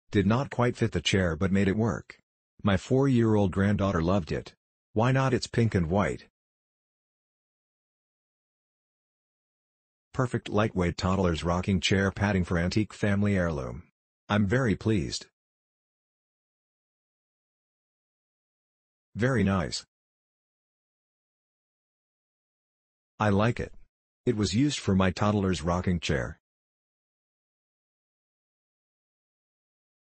Did not quite fit the chair but made it work. My 4-year-old granddaughter loved it. Why not? It's pink and white. Perfect lightweight Toddlers rocking chair padding for antique family heirloom. I'm very pleased. Very nice. I like it. It was used for my toddler's rocking chair.